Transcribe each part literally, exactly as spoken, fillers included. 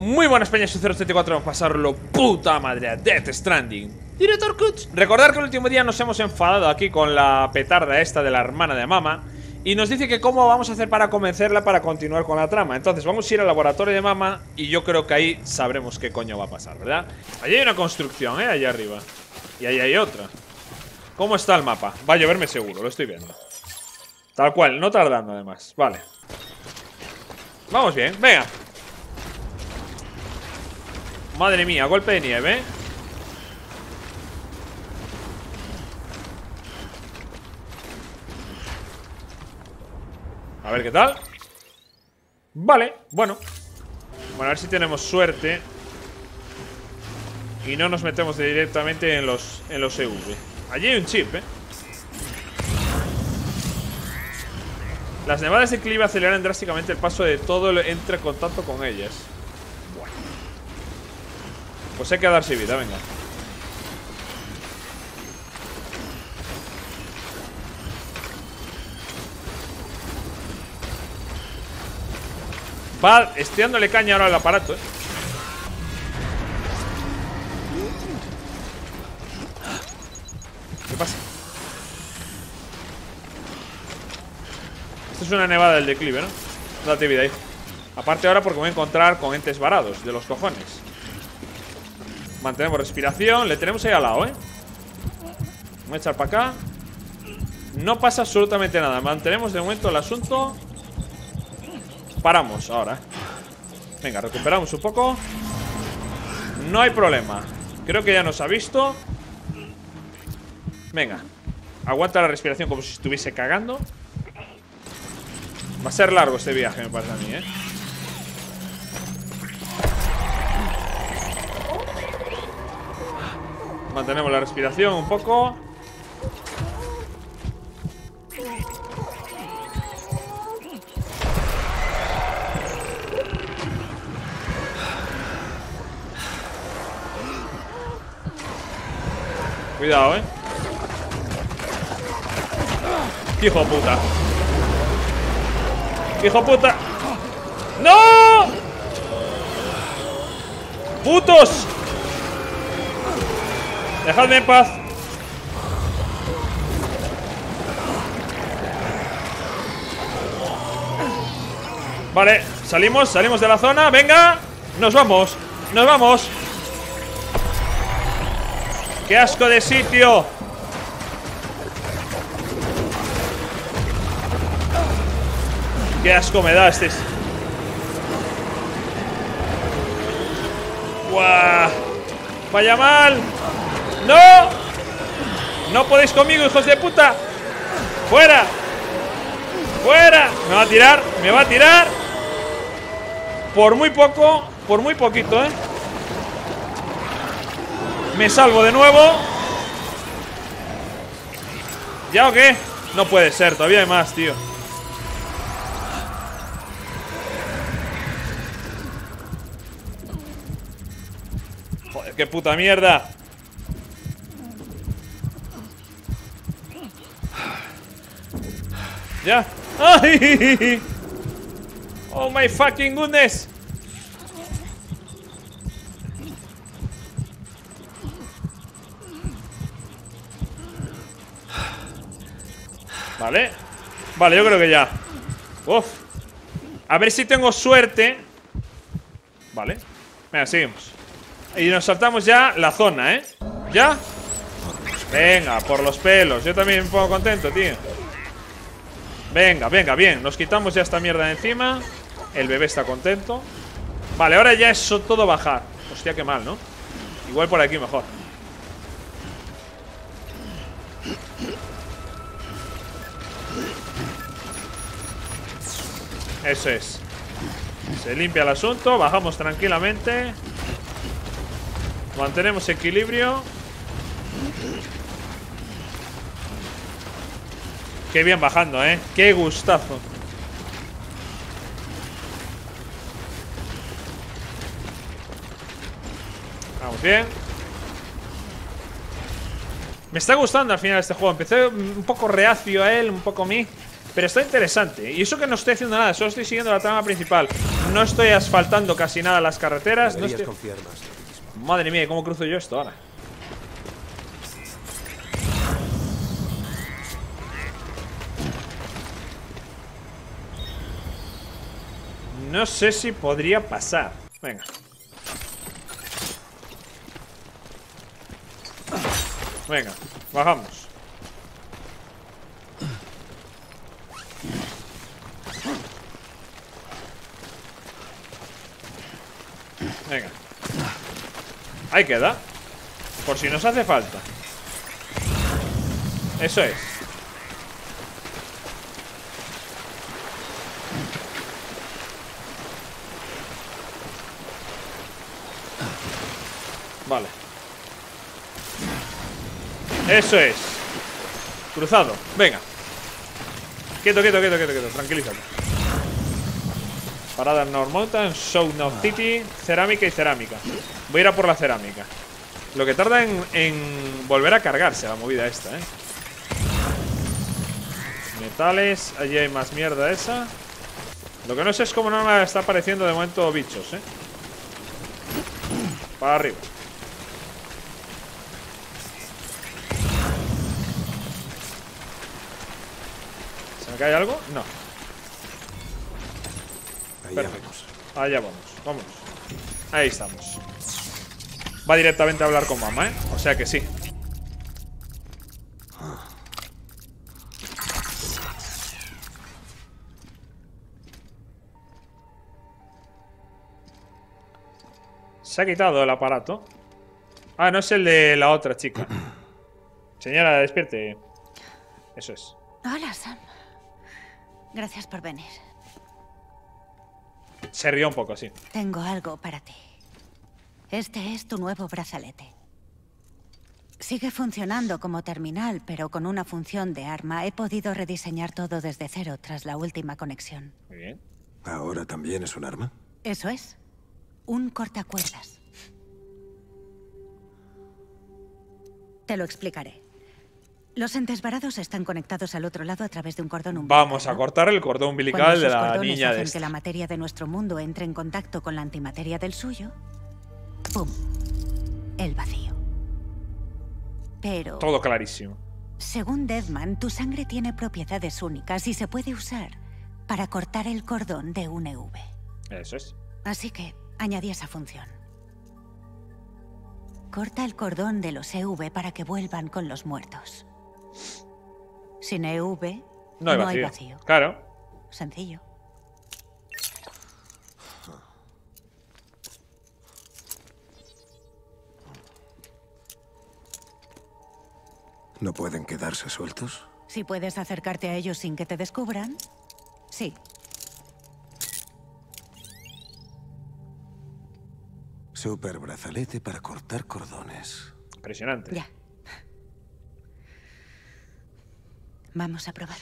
Muy buenas peñas, soy cero ochenta y cuatro, vamos a pasarlo puta madre a Death Stranding. Director Cuts. Recordar que el último día nos hemos enfadado aquí con la petarda esta de la hermana de Mama y nos dice que cómo vamos a hacer para convencerla para continuar con la trama. Entonces vamos a ir al laboratorio de Mama y yo creo que ahí sabremos qué coño va a pasar, ¿verdad? Allí hay una construcción, ¿eh? Allá arriba. Y ahí hay otra. ¿Cómo está el mapa? Va a lloverme seguro, lo estoy viendo. Tal cual, no tardando además. Vale. Vamos bien, venga. Madre mía, golpe de nieve, ¿eh? A ver qué tal. Vale, bueno. Bueno, a ver si tenemos suerte y no nos metemos directamente en los, en los E V. Allí hay un chip, ¿eh? Las nevadas de clive aceleran drásticamente el paso de todo el entre contacto con ellas. Bueno. Pues hay que darse vida, venga. Va, estoy dándole caña ahora al aparato, ¿eh? ¿Qué pasa? Esto es una nevada del declive, ¿no? Date vida ahí. Aparte ahora porque voy a encontrar con entes varados de los cojones. Mantenemos respiración. Le tenemos ahí al lado, ¿eh? Voy a echar para acá. No pasa absolutamente nada. Mantenemos de momento el asunto. Paramos ahora. Venga, recuperamos un poco. No hay problema. Creo que ya nos ha visto. Venga. Aguanta la respiración como si estuviese cagando. Va a ser largo este viaje, me parece a mí, ¿eh? Mantenemos la respiración un poco. Cuidado, eh. Hijo de puta. Hijo de puta. ¡No! ¡Putos! Dejadme en paz. Vale, salimos, salimos de la zona. Venga, nos vamos. Nos vamos. ¡Qué asco de sitio! ¡Qué asco me da este! ¡Guau! ¡Vaya mal! ¡No! ¡No podéis conmigo, hijos de puta! ¡Fuera! ¡Fuera! Me va a tirar, me va a tirar. Por muy poco, por muy poquito, ¿eh? Me salvo de nuevo. ¿Ya o qué? No puede ser, todavía hay más, tío. Joder, qué puta mierda. ¿Ya? ¡Ay! Oh my fucking goodness. Vale. Vale, yo creo que ya. Uf. A ver si tengo suerte. Vale. Venga, seguimos. Y nos saltamos ya la zona, ¿eh? ¿Ya? Venga, por los pelos. Yo también me pongo contento, tío. Venga, venga, bien. Nos quitamos ya esta mierda de encima. El bebé está contento. Vale, ahora ya es todo bajar. Hostia, qué mal, ¿no? Igual por aquí mejor. Eso es. Se limpia el asunto. Bajamos tranquilamente. Mantenemos equilibrio. Qué bien bajando, ¿eh? Qué gustazo. Vamos bien. Me está gustando al final este juego. Empecé un poco reacio a él, un poco a mí. Pero está interesante. Y eso que no estoy haciendo nada, solo estoy siguiendo la trama principal. no estoy asfaltando casi nada las carreteras. No estoy... confiar más en ti mismo. Madre mía, ¿cómo cruzo yo esto ahora? No sé si podría pasar. Venga. Venga, bajamos. Venga. Ahí queda. Por si nos hace falta. Eso es. Vale. Eso es. Cruzado. Venga. Quieto, quieto, quieto, quieto, quieto. Tranquilízate. Parada en North Mountain, Show North City, cerámica y cerámica. Voy a ir a por la cerámica. Lo que tarda en, en volver a cargarse la movida esta, eh. Metales. Allí hay más mierda esa. Lo que no sé es cómo no me está apareciendo de momento bichos, eh. Para arriba. ¿Se me cae algo? No. Ahí Perfecto. vamos. Allá vamos, vamos. Ahí estamos. Va directamente a hablar con mamá, ¿eh? O sea que sí. Se ha quitado el aparato. Ah, no es el de la otra chica. Señora, despierte. Eso es. Hola, Sam. Gracias por venir. Se rió un poco, sí. Tengo algo para ti. Este es tu nuevo brazalete. Sigue funcionando como terminal, pero con una función de arma. He podido rediseñar todo desde cero tras la última conexión. Muy bien. ¿Ahora también es un arma? Eso es. Un cortacuerdas. Te lo explicaré. Los entes varados están conectados al otro lado a través de un cordón umbilical. Vamos a cortar el cordón umbilical Cuando de esos la cordones niña de hacen esta. que la materia de nuestro mundo entre en contacto con la antimateria del suyo, ¡pum! El vacío. Pero, Todo clarísimo. según Deadman, tu sangre tiene propiedades únicas y se puede usar para cortar el cordón de un E V. Eso es. Así que añadí esa función. Corta el cordón de los E V para que vuelvan con los muertos. Sin E V, No hay no vacío. hay vacío. Claro. Sencillo. ¿No pueden quedarse sueltos? Si puedes acercarte a ellos sin que te descubran, sí. Super brazalete para cortar cordones. Impresionante. Ya. Vamos a probar.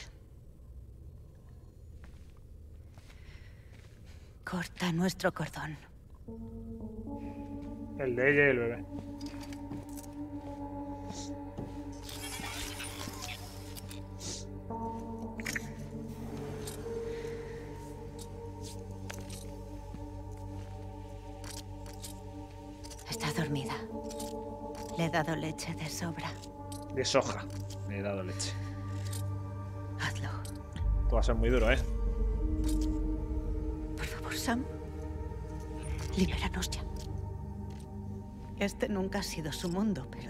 Corta nuestro cordón. El de ella y el bebé. Está dormida. Le he dado leche de sobra. De soja. Le he dado leche. Hazlo. Esto va a ser muy duro, ¿eh? Por favor, Sam. Libéranos ya. Este nunca ha sido su mundo, pero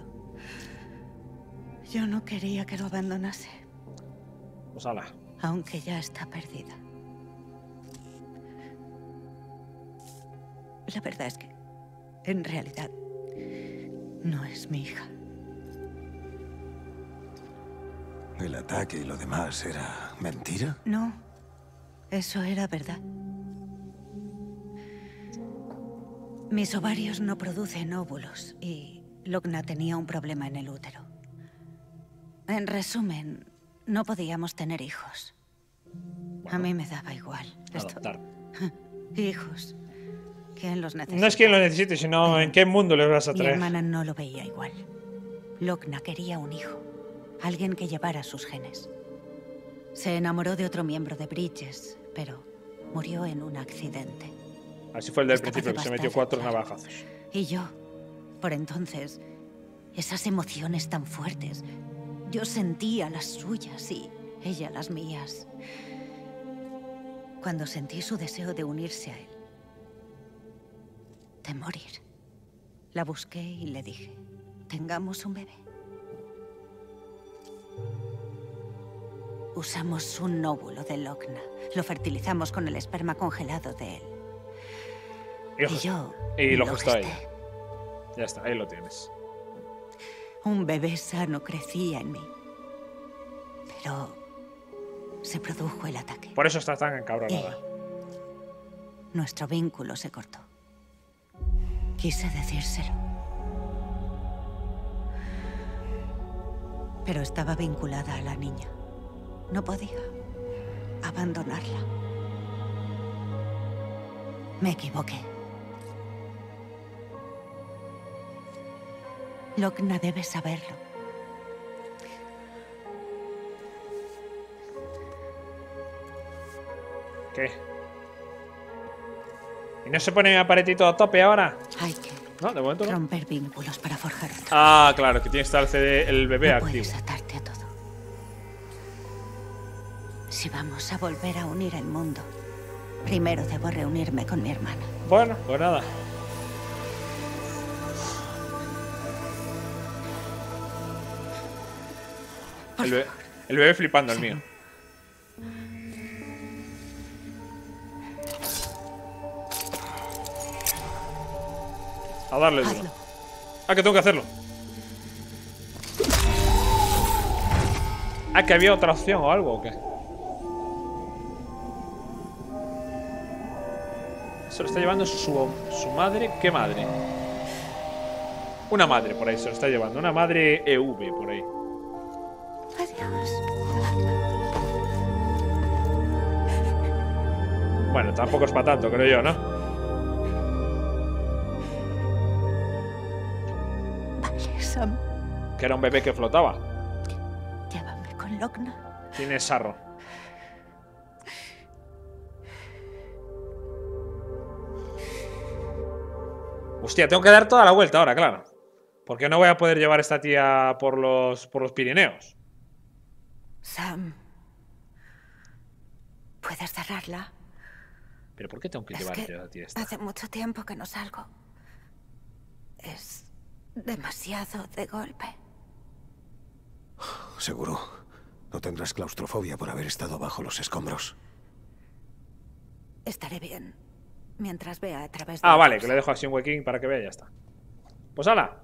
yo no quería que lo abandonase, Pues ala. aunque ya está perdida. La verdad es que, en realidad, no es mi hija. ¿El ataque y lo demás era mentira? No, eso era verdad. Mis ovarios no producen óvulos y Logna tenía un problema en el útero. En resumen, no podíamos tener hijos. A mí me daba igual. Esto- Adoptar. Hijos. ¿Quién los necesita? No es quien lo necesite, sino en qué mundo les vas a Mi traer. hermana no lo veía igual. Logna quería un hijo. Alguien que llevara sus genes. Se enamoró de otro miembro de Bridges, pero murió en un accidente. Así fue el del Es capaz principio, de que se metió bastar, cuatro claro. navajazos. Y yo, por entonces, esas emociones tan fuertes, yo sentía las suyas y ella las mías. Cuando sentí su deseo de unirse a él, de morir, la busqué y le dije, tengamos un bebé. Usamos un óvulo de Lochna. Lo fertilizamos con el esperma congelado de él. Y, Y yo y lo lo gestó ahí. gesté. Ya está, ahí lo tienes. Un bebé sano crecía en mí. Pero se produjo el ataque. Por eso estás tan Y encabronada. nuestro vínculo se cortó. Quise decírselo. Pero estaba vinculada a la niña. No podía abandonarla. Me equivoqué. Lochna debe saberlo. ¿Qué? ¿Y no se pone mi aparatito a tope ahora? Hay que No, de momento no. romper vínculos para forjar otro. Ah, claro, que tiene que estar el, C D, el bebé No activo. puedes atarte a todo. Si vamos a volver a unir el mundo, primero debo reunirme con mi hermana. Bueno, pues nada. El bebé, el bebé flipando, el mío. A darle duro. Hazlo. Ah, que tengo que hacerlo. Ah, que había otra opción o algo, ¿o qué? Se lo está llevando su, su madre. ¿Qué madre? Una madre por ahí se lo está llevando. Una madre E V por ahí. Adiós. Bueno, tampoco es para tanto, creo yo, ¿no? Vale, Sam. Que era un bebé que flotaba. Llévame con Lochna. Tiene sarro. Hostia, tengo que dar toda la vuelta ahora, claro. Porque no voy a poder llevar a esta tía por los, por los Pirineos. Sam. ¿Puedes cerrarla? ¿Pero por qué tengo que Es llevarte que a la tía esta? hace mucho tiempo que no salgo. Es demasiado de golpe. Seguro. No tendrás claustrofobia por haber estado bajo los escombros. Estaré bien mientras vea a través de... Ah, la vale, que cosa. le dejo así un huequín para que vea y ya está. Pues hala.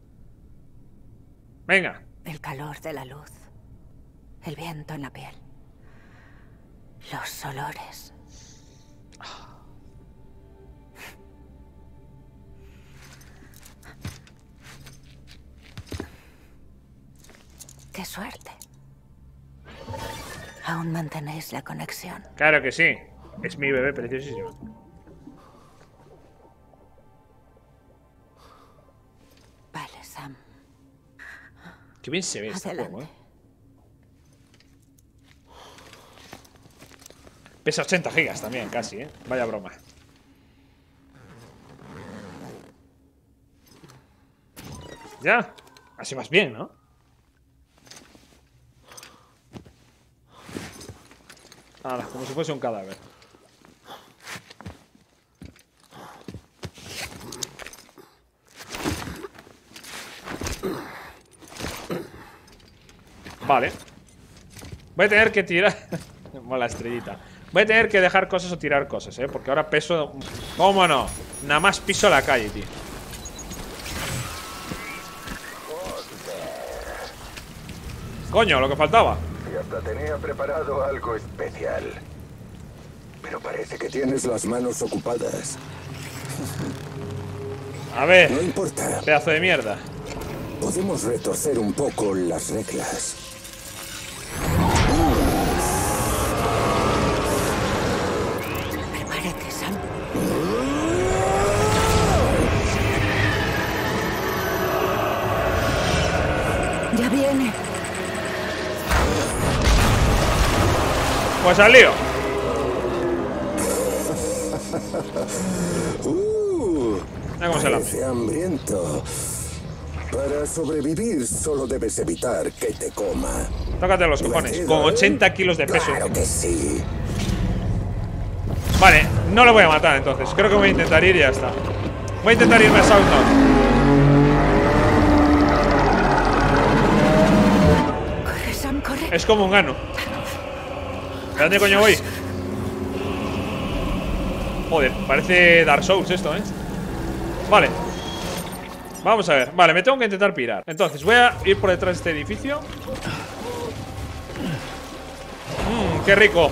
Venga. El calor de la luz. El viento en la piel. Los olores. ¡Qué suerte! Aún mantenéis la conexión. Claro que sí. Es mi bebé preciosísimo. Vale, Sam. Qué bien se ve este Adelante. juego, eh. Pesa ochenta gigas también, casi, eh. Vaya broma. Ya. Así más bien, ¿no? Ahora, como si fuese un cadáver. Vale. Voy a tener que tirar... Mola estrellita. Voy a tener que dejar cosas o tirar cosas, ¿eh? Porque ahora peso... ¿Cómo no? Nada más piso la calle, tío. Coño, lo que faltaba. Y hasta tenía preparado algo especial. Pero parece que tienes las manos ocupadas. A ver, No importa. pedazo de mierda. Podemos retorcer un poco las reglas. Prepárate, Sam. Ya viene. Pues al lío. el hambre. Parece hambriento. Para sobrevivir solo debes evitar que te coma. Tócate los cojones. Con ochenta kilos de peso. Claro que sí. Vale, no lo voy a matar entonces. Creo que voy a intentar ir y ya está. Voy a intentar irme a Southnote. Corre, Sam, corre. Es como un gano. ¿A dónde coño voy? Joder, parece Dark Souls esto, ¿eh? Vale. Vamos a ver. Vale, me tengo que intentar pirar. Entonces, voy a ir por detrás de este edificio. Mmm, qué rico.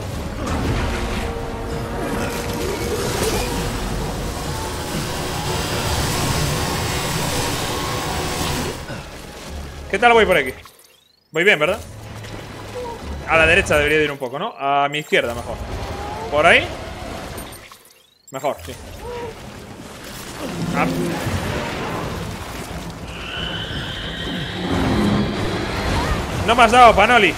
¿Qué tal voy por aquí? Voy bien, ¿verdad? A la derecha debería ir un poco, ¿no? A mi izquierda, mejor. ¿Por ahí? Mejor, sí. Ah. No me has dado, Panoli.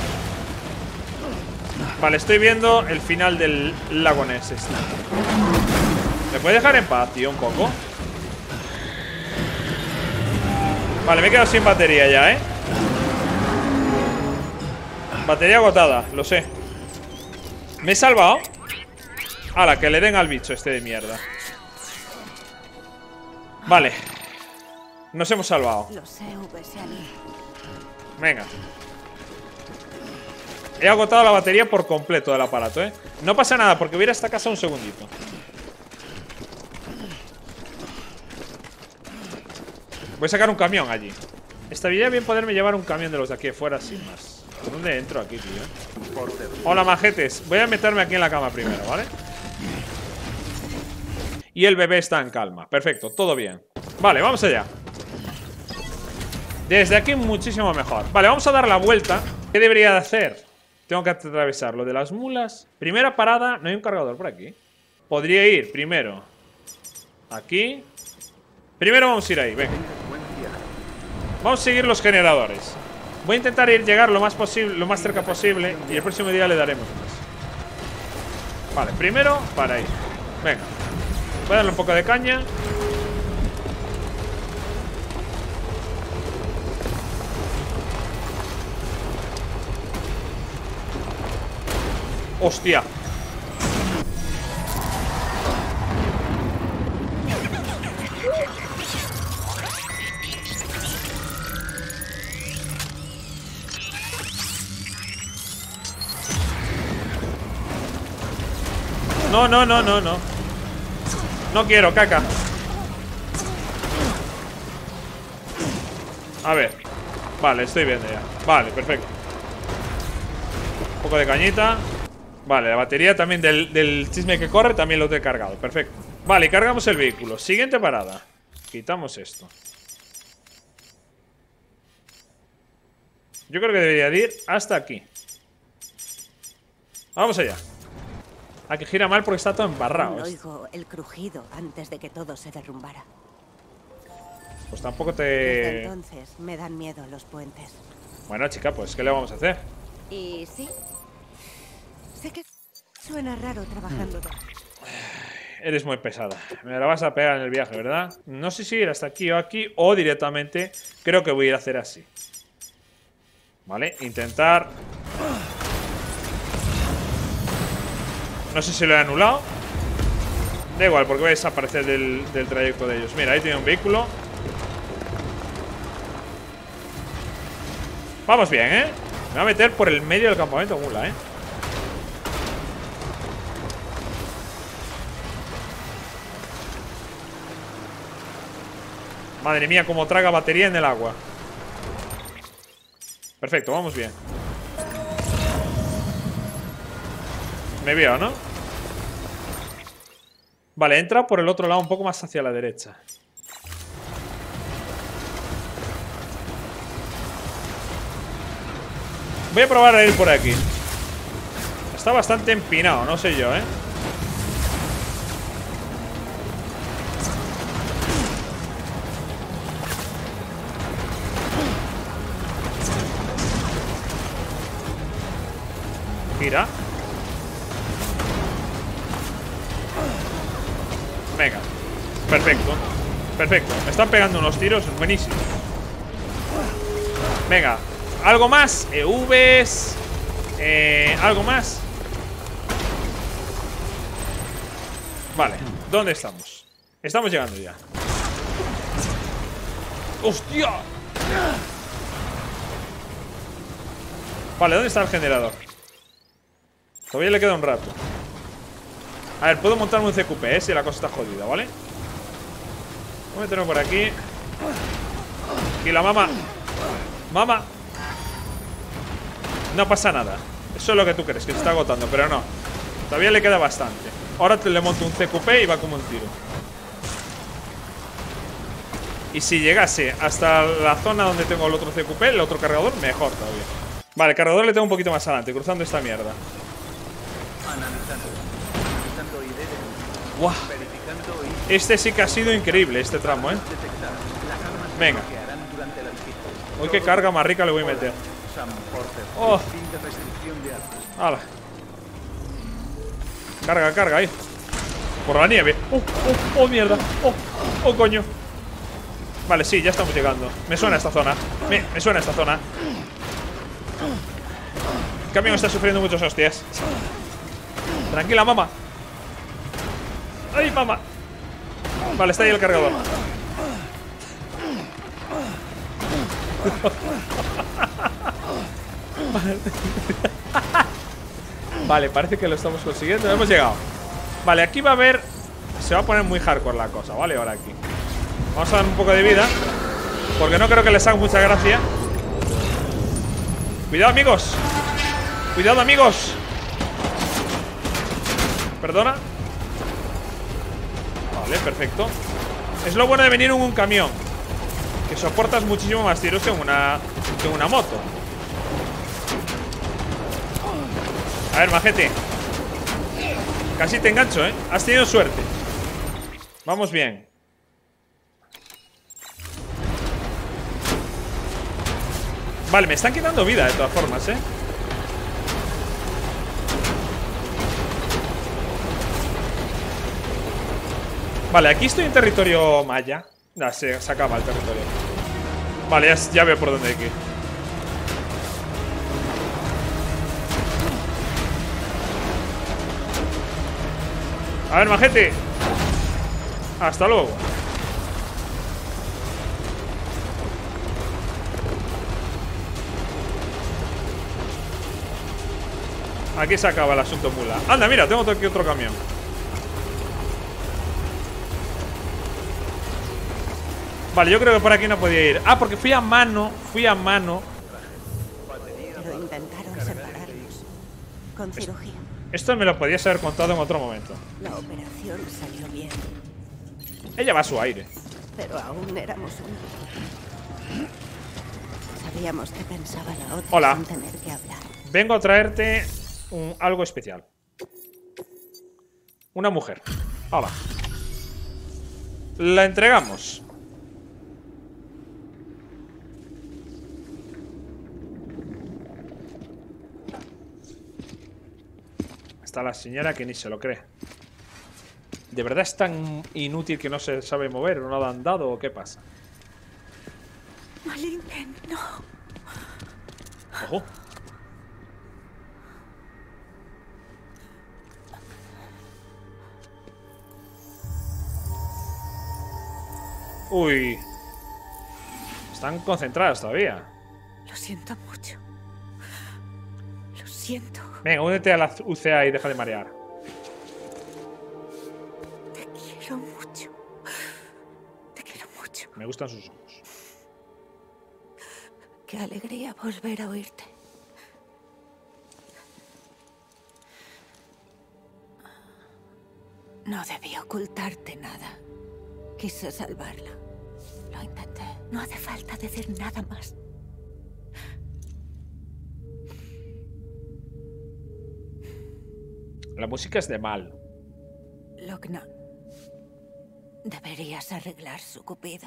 Vale, estoy viendo el final del lago Ness este. ¿Me puede dejar en paz, tío, un poco? Vale, me he quedado sin batería ya, ¿eh? Batería agotada, lo sé. ¿Me he salvado? ¡Hala, que le den al bicho este de mierda! Vale. Nos hemos salvado. Venga. He agotado la batería por completo del aparato, ¿eh? No pasa nada, porque voy a ir a esta casa un segundito. Voy a sacar un camión allí. Estaría bien poderme llevar un camión de los de aquí afuera sin más. ¿Por dónde entro aquí, tío? Hola, majetes. Voy a meterme aquí en la cama primero, ¿vale? Y el bebé está en calma. Perfecto, todo bien. Vale, vamos allá. Desde aquí muchísimo mejor. Vale, vamos a dar la vuelta. ¿Qué debería de hacer? Tengo que atravesar lo de las mulas. Primera parada. ¿No hay un cargador por aquí? Podría ir primero aquí. Primero vamos a ir ahí, venga. Vamos a seguir los generadores. Voy a intentar ir llegar lo más posible, lo más cerca posible. Y el próximo día le daremos más. Vale, primero para ahí. Venga. Voy a darle un poco de caña. Hostia. No, no, no, no, no. No quiero, caca. A ver. Vale, estoy viendo ya. Vale, perfecto. Un poco de cañita. Vale, la batería también del, del chisme que corre también lo he cargado. Perfecto. Vale, cargamos el vehículo. Siguiente parada. Quitamos esto. Yo creo que debería de ir hasta aquí. Vamos allá. Aquí gira mal porque está todo embarrado. Oigo el crujido antes de que todo se derrumbara. Pues tampoco te... Desde entonces me dan miedo los puentes. Bueno, chica, pues ¿qué le vamos a hacer? Y sí. Sé que suena raro trabajando. Eres muy pesada. Me la vas a pegar en el viaje, ¿verdad? No sé si ir hasta aquí o aquí o directamente. Creo que voy a ir a hacer así. Vale, intentar... No sé si lo he anulado. Da igual, porque voy a desaparecer del, del trayecto de ellos. Mira, ahí tiene un vehículo. Vamos bien, ¿eh? Me voy a meter por el medio del campamento mula, ¿eh? Madre mía, cómo traga batería en el agua. Perfecto, vamos bien. Me veo, ¿no? Vale, entra por el otro lado, un poco más hacia la derecha. Voy a probar a ir por aquí. Está bastante empinado, no sé yo, ¿eh? Gira. Venga. Perfecto. Perfecto, me están pegando unos tiros, buenísimo. Venga, ¿algo más? E Vs. Eh, ¿Algo más? Vale, ¿dónde estamos? Estamos llegando ya. ¡Hostia! Vale, ¿dónde está el generador? Todavía le queda un rato. A ver, puedo montarme un C Q P, ¿eh? Si la cosa está jodida, ¿vale? Voy a meterme por aquí. Y la mamá. Mamá. No pasa nada. Eso es lo que tú crees, que se está agotando, pero no. Todavía le queda bastante. Ahora te le monto un C Q P y va como un tiro. Y si llegase hasta la zona donde tengo el otro C Q P, el otro cargador, mejor todavía. Vale, el cargador le tengo un poquito más adelante, cruzando esta mierda. Wow. Este sí que ha sido increíble, este tramo, ¿eh? Venga. Uy, qué carga más rica le voy a meter. Oh. Hala. Carga, carga ahí. Por la nieve. Oh, oh, oh, mierda. Oh, oh, coño. Vale, sí, ya estamos llegando. Me suena esta zona. Me, me suena esta zona. El camión está sufriendo muchos hostias. Tranquila, mamá. ¡Ay, mamá! Vale, está ahí el cargador. Vale, parece que lo estamos consiguiendo. Hemos llegado. Vale, aquí va a haber... Se va a poner muy hardcore la cosa, ¿vale? Ahora aquí vamos a dar un poco de vida, porque no creo que les haga mucha gracia. Cuidado, amigos. Cuidado, amigos. Perdona. Vale, perfecto. Es lo bueno de venir en un camión, que soportas muchísimo más tiros que en una, que en una moto. A ver, majete. Casi te engancho, ¿eh? Has tenido suerte. Vamos bien. Vale, me están quitando vida de todas formas, ¿eh? Vale, aquí estoy en territorio maya. No, se, se acaba el territorio. Vale, ya, ya veo por dónde hay que ir. A ver, majete. Hasta luego. Aquí se acaba el asunto mula. Anda, mira, tengo aquí otro camión. Vale, yo creo que por aquí no podía ir. Ah, porque fui a mano. Fui a mano. Pero intentaron separarnos. Con cirugía. Esto me lo podías haber contado en otro momento. La operación salió bien. Ella va a su aire. Pero aún éramos uno. Sabíamos que pensaba la otra. Hola. Sin tener que hablar. Vengo a traerte un, algo especial. Una mujer. Hola. La entregamos. Está la señora que ni se lo cree. ¿De verdad es tan inútil que no se sabe mover? ¿O no lo han dado o qué pasa? Malinken, no. Ojo. Uy. Están concentradas todavía. Lo siento mucho. Lo siento. Venga, únete a la U C A y deja de marear. Te quiero mucho. Te quiero mucho. Me gustan sus ojos. Qué alegría volver a oírte. No debí ocultarte nada. Quise salvarla. Lo intenté. No hace falta decir nada más. La música es de mal. Logna. Deberías arreglar su cupido.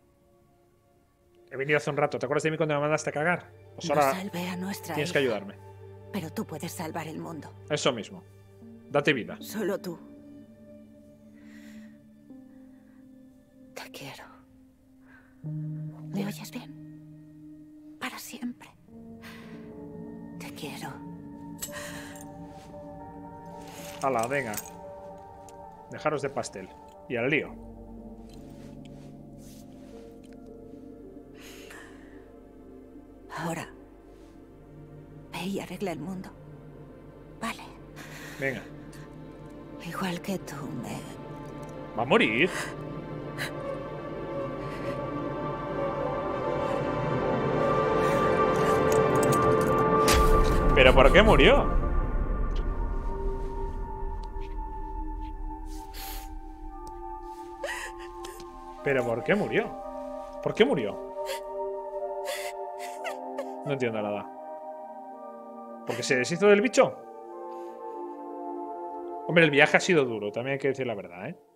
He venido hace un rato. ¿Te acuerdas de mí cuando me mandaste a cagar? Pues No ahora salvé a nuestra tienes hija, que ayudarme. pero tú puedes salvar el mundo. Eso mismo. Date vida. Solo tú. Te quiero. ¿Me oyes bien? Para siempre. Te quiero. Hala, venga. Dejaros de pastel. Y al lío. Ahora, ve y arregla el mundo. Vale. Venga. Igual que tú me... Va a morir. ¿Pero por qué murió? ¿Pero por qué murió? ¿Por qué murió? No entiendo nada. ¿Porque se deshizo del bicho? Hombre, el viaje ha sido duro, también hay que decir la verdad, ¿eh?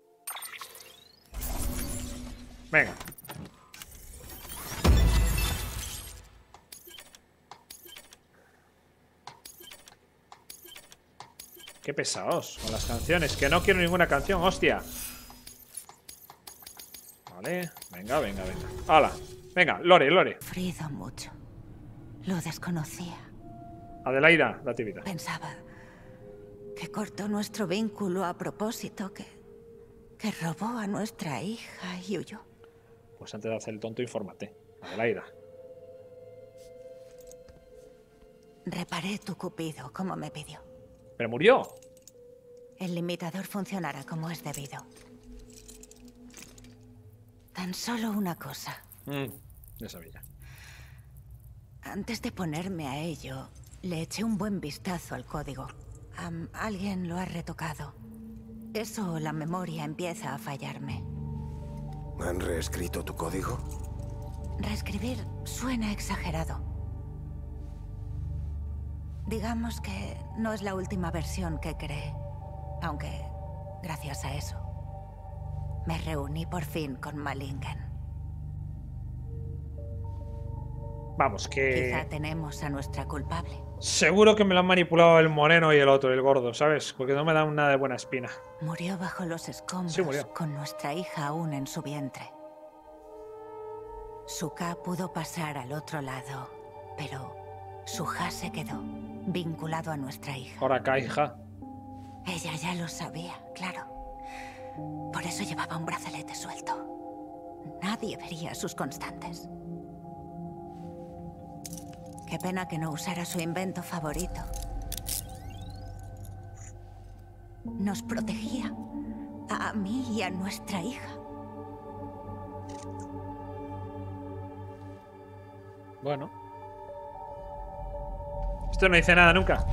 Venga. Qué pesados con las canciones. Que no quiero ninguna canción, hostia. Vale, venga, venga, venga. ¡Hala! Venga, Lore, Lore. Sufrido mucho. Lo desconocía. Adelaida, date vida. Pensaba que cortó nuestro vínculo a propósito, que, que robó a nuestra hija y huyó. Pues antes de hacer el tonto, infórmate. Adelaida. Reparé tu cupido como me pidió. ¿Pero murió? El limitador funcionará como es debido. Tan solo una cosa. Mm, ya sabía. Antes de ponerme a ello, le eché un buen vistazo al código. Um, alguien lo ha retocado. Eso, la memoria empieza a fallarme. ¿Han reescrito tu código? Reescribir suena exagerado. Digamos que no es la última versión que creé. Aunque, gracias a eso, me reuní por fin con Malingen. Vamos, que... Quizá tenemos a nuestra culpable. Seguro que me lo han manipulado el moreno y el otro, el gordo, ¿sabes? Porque no me dan nada de buena espina. Murió bajo los escombros, Sí, murió. con nuestra hija aún en su vientre. Suka pudo pasar al otro lado, pero Suha se quedó vinculado a nuestra hija. Ahora acá, hija. Ella ya lo sabía, claro. Por eso llevaba un brazalete suelto. Nadie vería sus constantes. Qué pena que no usara su invento favorito. Nos protegía a mí y a nuestra hija. Bueno. Esto no dice nada nunca.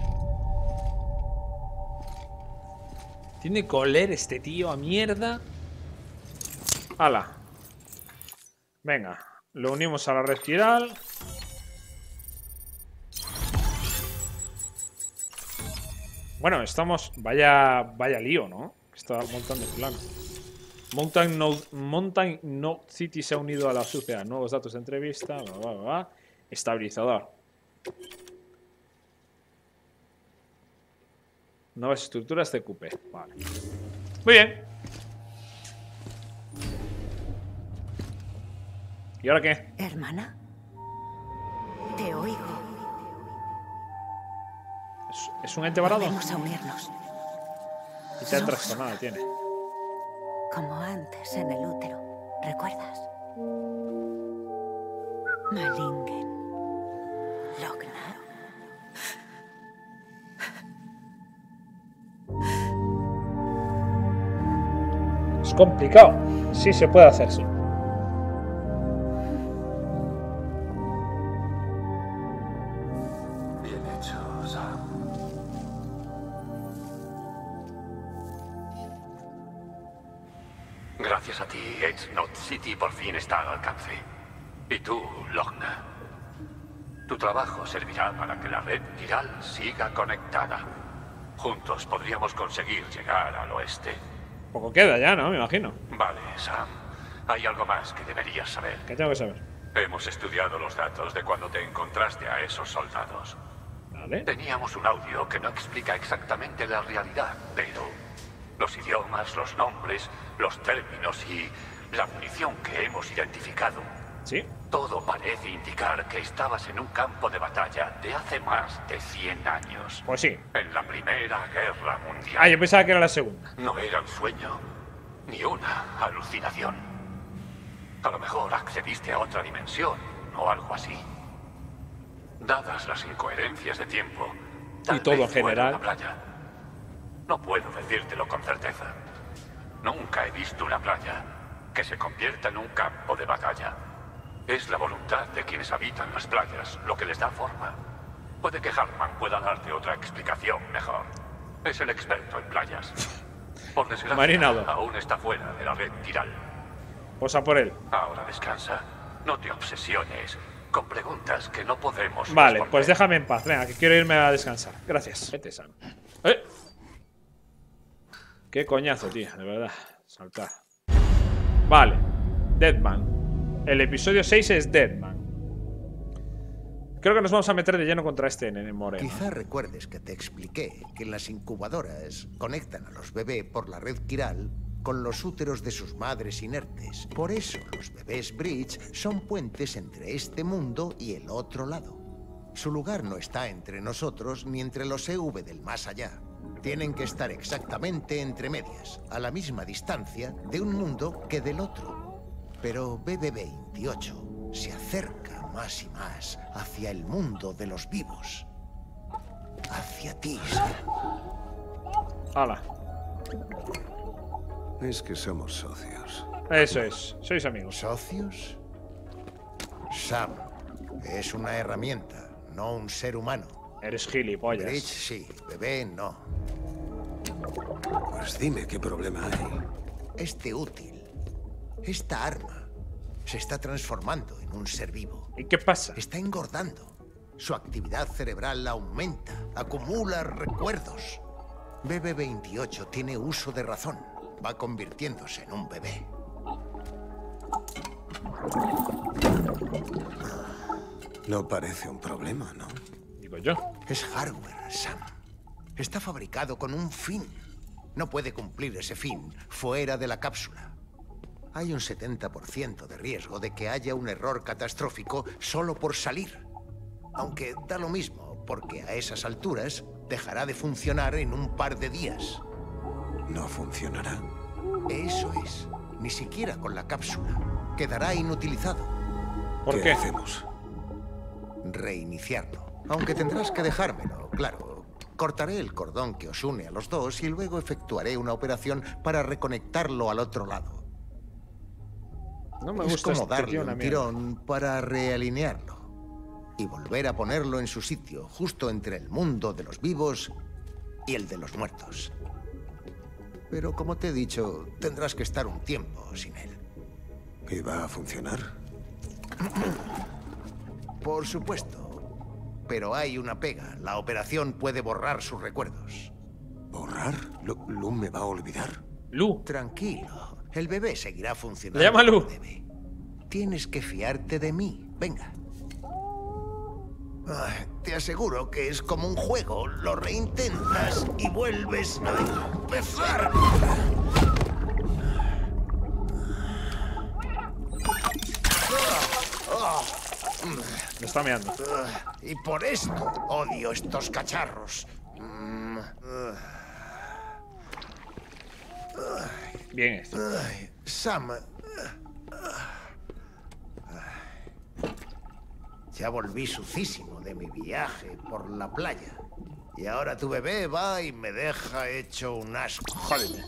Tiene que oler este tío a mierda. Hala. Venga. Lo unimos a la red chiral. Bueno, estamos... Vaya, vaya lío, ¿no? Está montando el plan. Mountain Node, Mountain Node City se ha unido a la S U C E A. Nuevos datos de entrevista. Bla, bla, bla, bla. Estabilizador. Nuevas estructuras de Q P. Vale. Muy bien. ¿Y ahora qué? Hermana, te oigo. ¿Es, es un ente varado? Vamos a unirnos. Y te ha trastornado, tiene. Como antes en el útero, ¿recuerdas? Malingen. Logna. Es complicado. Sí, se puede hacer, sí. Bien hecho, Sam. Gracias a ti, Edge Node City por fin está al alcance. Y tú, Logna. Tu trabajo servirá para que la red chiral siga conectada. Juntos podríamos conseguir llegar al oeste. Poco queda ya, ¿no? Me imagino. Vale, Sam. Hay algo más que deberías saber. ¿Qué tengo que saber? Hemos estudiado los datos de cuando te encontraste a esos soldados. Vale. Teníamos un audio que no explica exactamente la realidad, pero los idiomas, los nombres, los términos y la munición que hemos identificado, ¿Sí? todo parece indicar que estabas en un campo de batalla de hace más de cien años. Pues sí. En la Primera Guerra Mundial. Ah, yo pensaba que era la segunda. No era un sueño, ni una alucinación. A lo mejor accediste a otra dimensión o algo así. Dadas las incoherencias de tiempo, tal Y todo vez en general. fuera una playa. No puedo decírtelo con certeza. Nunca he visto una playa que se convierta en un campo de batalla. Es la voluntad de quienes habitan las playas lo que les da forma. Puede que Hartman pueda darte otra explicación mejor. Es el experto en playas. Por desgracia, Marinado. aún está fuera de la red Kiral. Pues a por él. Ahora descansa. No te obsesiones con preguntas que no podemos Vale, responder. pues déjame en paz. Venga, que quiero irme a descansar. Gracias. Vete, Sam. ¡Eh! Qué coñazo, tío, de verdad. Saltar. Vale. Deadman. El episodio seis es Deadman. Creo que nos vamos a meter de lleno contra este nene moreno. Quizá recuerdes que te expliqué que las incubadoras conectan a los bebés por la red Kiral con los úteros de sus madres inertes. Por eso los bebés Bridge son puentes entre este mundo y el otro lado. Su lugar no está entre nosotros ni entre los E V del más allá. Tienen que estar exactamente entre medias, a la misma distancia de un mundo que del otro. Pero B B veintiocho se acerca más y más hacia el mundo de los vivos. Hacia ti, Sam. Hala. Es que somos socios. Eso es. Sois amigos. ¿Socios? Sam, es una herramienta, no un ser humano. Eres gilipollas. Bridge sí, bebé no. Pues dime qué problema hay. Este útil, esta arma, se está transformando en un ser vivo. ¿Y qué pasa? Está engordando. Su actividad cerebral aumenta, acumula recuerdos. B B veintiocho tiene uso de razón. Va convirtiéndose en un bebé. No parece un problema, ¿no? Digo yo. Es hardware, Sam. Está fabricado con un fin. No puede cumplir ese fin fuera de la cápsula. Hay un setenta por ciento de riesgo de que haya un error catastrófico solo por salir. Aunque da lo mismo, porque a esas alturas dejará de funcionar en un par de días. No funcionará. Eso es. Ni siquiera con la cápsula. Quedará inutilizado. ¿Por ¿Qué qué? hacemos? Reiniciarlo. Aunque tendrás que dejármelo, claro. Cortaré el cordón que os une a los dos y luego efectuaré una operación para reconectarlo al otro lado. No me Es gusta como este darle tío, una un mierda. tirón para realinearlo y volver a ponerlo en su sitio, justo entre el mundo de los vivos y el de los muertos. Pero como te he dicho, tendrás que estar un tiempo sin él. ¿Y va a funcionar? Por supuesto. Pero hay una pega. La operación puede borrar sus recuerdos. ¿Borrar? ¿Lu, Lu me va a olvidar? Lu. Tranquilo. El bebé seguirá funcionando. Le llama Lu. como debe. Tienes que fiarte de mí. Venga. Ay, te aseguro que es como un juego. Lo reintentas y vuelves a empezar. Me está meando. Y por esto odio estos cacharros. Mm, Bien esto. ay, Sam. Ya volví sucísimo de mi viaje por la playa. Y ahora tu bebé va y me deja hecho un asco. Jódete.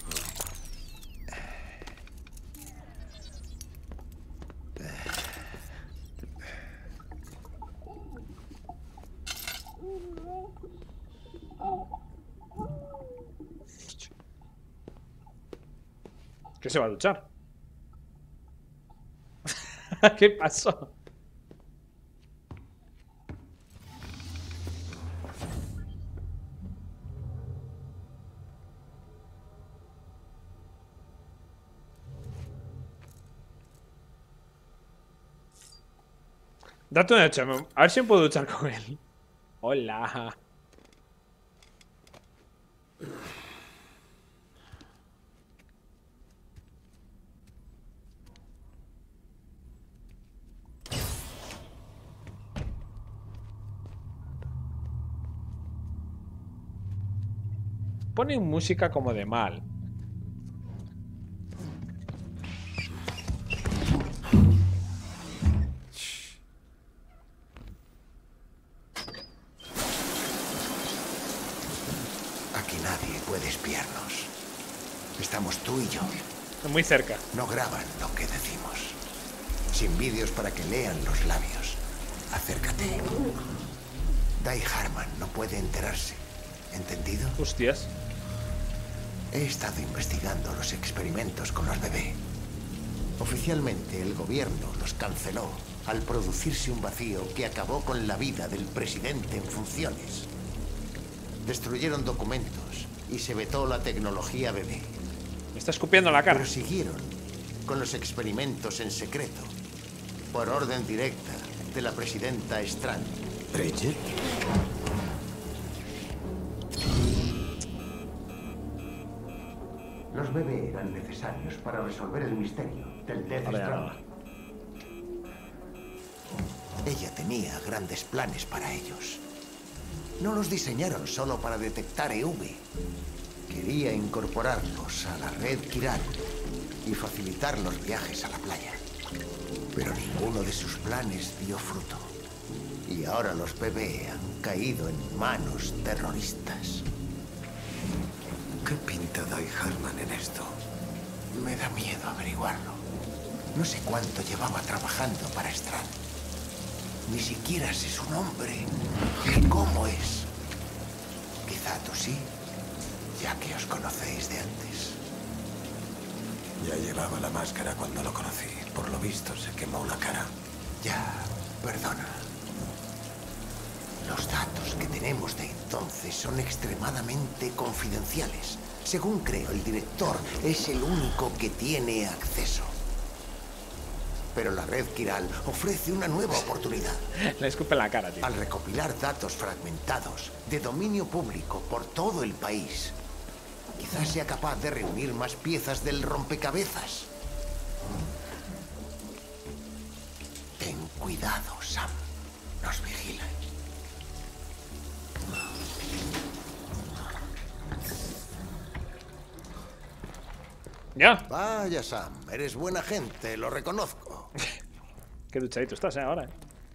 ¿Qué se va a duchar? ¿Qué pasó? Date una ducha, a ver si me puedo duchar con él. Hola. Ponen música como de mal. Aquí nadie puede espiarnos. Estamos tú y yo. Muy cerca. No graban lo que decimos. Sin vídeos para que lean los labios. Acércate. Dai Harman no puede enterarse. ¿Entendido? Hostias. He estado investigando los experimentos con los bebés. Oficialmente el gobierno los canceló al producirse un vacío que acabó con la vida del presidente en funciones. Destruyeron documentos y se vetó la tecnología bebé. Me está escupiendo en la cara. Pero siguieron con los experimentos en secreto, por orden directa de la presidenta Strand. ¿Bridget? Los bebés eran necesarios para resolver el misterio del Death Vale, Strand. vale. Ella tenía grandes planes para ellos. No los diseñaron solo para detectar E V. Quería incorporarlos a la red Kiral y facilitar los viajes a la playa. Pero ninguno de sus planes dio fruto. Y ahora los bebés han caído en manos terroristas. ¿Qué pinta Dai Harman en esto? Me da miedo averiguarlo. No sé cuánto llevaba trabajando para Strand. Ni siquiera sé su nombre, ni cómo es. Quizá tú sí, ya que os conocéis de antes. Ya llevaba la máscara cuando lo conocí. Por lo visto, se quemó la cara. Ya, perdona. Los datos que tenemos de entonces son extremadamente confidenciales. Según creo, el director es el único que tiene acceso. Pero la red Kiral ofrece una nueva oportunidad. Le escupe en la cara, tío. Al recopilar datos fragmentados de dominio público por todo el país, quizás sea capaz de reunir más piezas del rompecabezas. Ten cuidado, Sam. Nos vigilan. Ya. Vaya, Sam. Eres buena gente, lo reconozco. Qué duchadito estás, ¿eh? Ahora, ¿eh?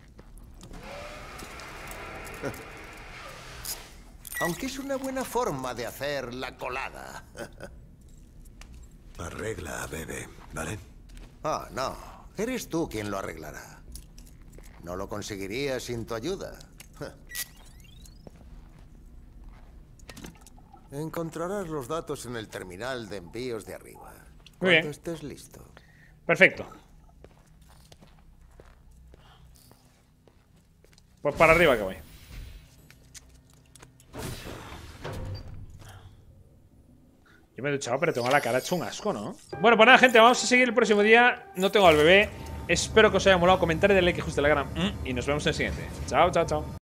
Aunque es una buena forma de hacer la colada. Arregla a Bebe, ¿vale? Ah, no. Eres tú quien lo arreglará. No lo conseguiría sin tu ayuda. Encontrarás los datos en el terminal de envíos de arriba. Muy Cuando bien. estés listo. Perfecto. Pues para arriba que voy. Yo me he duchado, pero tengo la cara hecho un asco, ¿no? Bueno, pues nada, gente, vamos a seguir el próximo día. No tengo al bebé. Espero que os haya molado. Comentar y darle like, justo la gran. Y nos vemos en el siguiente. Chao, chao, chao.